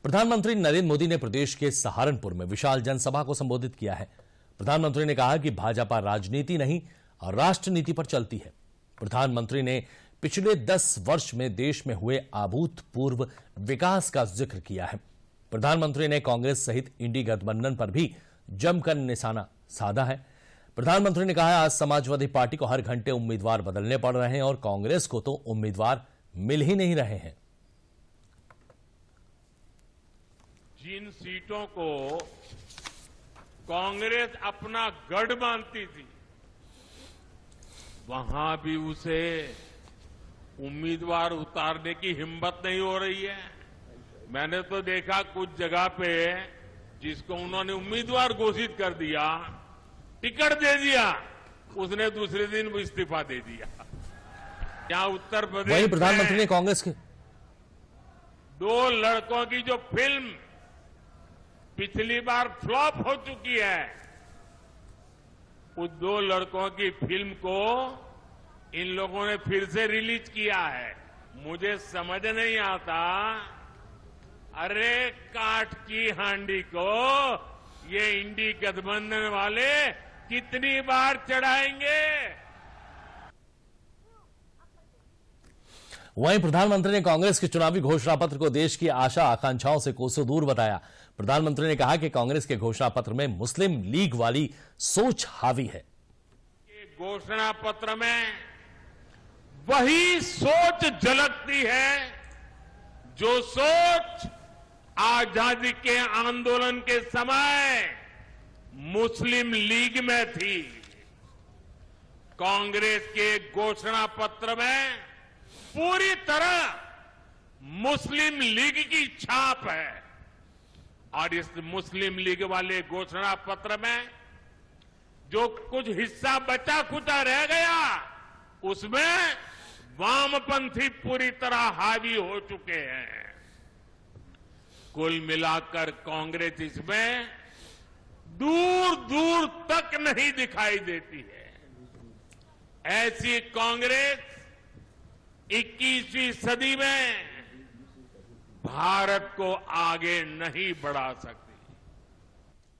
प्रधानमंत्री नरेंद्र मोदी ने प्रदेश के सहारनपुर में विशाल जनसभा को संबोधित किया है। प्रधानमंत्री ने कहा कि भाजपा राजनीति नहीं और राष्ट्र नीति पर चलती है। प्रधानमंत्री ने पिछले 10 वर्ष में देश में हुए अभूतपूर्व विकास का जिक्र किया है। प्रधानमंत्री ने कांग्रेस सहित इंडी गठबंधन पर भी जमकर निशाना साधा है। प्रधानमंत्री ने कहा आज समाजवादी पार्टी को हर घंटे उम्मीदवार बदलने पड़ रहे हैं और कांग्रेस को तो उम्मीदवार मिल ही नहीं रहे हैं। जिन सीटों को कांग्रेस अपना गढ़ मानती थी, वहां भी उसे उम्मीदवार उतारने की हिम्मत नहीं हो रही है। मैंने तो देखा कुछ जगह पे जिसको उन्होंने उम्मीदवार घोषित कर दिया, टिकट दे दिया, उसने दूसरे दिन इस्तीफा दे दिया। क्या उत्तर प्रदेश वहीं प्रधानमंत्री ने कांग्रेस के 2 लड़कों की जो फिल्म पिछली बार फ्लॉप हो चुकी है, उस 2 लड़कों की फिल्म को इन लोगों ने फिर से रिलीज किया है। मुझे समझ नहीं आता, अरे काठ की हांडी को ये इंडी गठबंधन वाले कितनी बार चढ़ाएंगे। वहीं प्रधानमंत्री ने कांग्रेस के चुनावी घोषणा पत्र को देश की आशा आकांक्षाओं से कोसों दूर बताया। प्रधानमंत्री ने कहा कि कांग्रेस के घोषणा पत्र में मुस्लिम लीग वाली सोच हावी है। घोषणा पत्र में वही सोच झलकती है जो सोच आजादी के आंदोलन के समय मुस्लिम लीग में थी। कांग्रेस के घोषणा पत्र में पूरी तरह मुस्लिम लीग की छाप है और इस मुस्लिम लीग वाले घोषणा पत्र में जो कुछ हिस्सा बचा खुचा रह गया, उसमें वामपंथी पूरी तरह हावी हो चुके हैं। कुल मिलाकर कांग्रेस इसमें दूर दूर तक नहीं दिखाई देती है। ऐसी कांग्रेस 21वीं सदी में भारत को आगे नहीं बढ़ा सकती।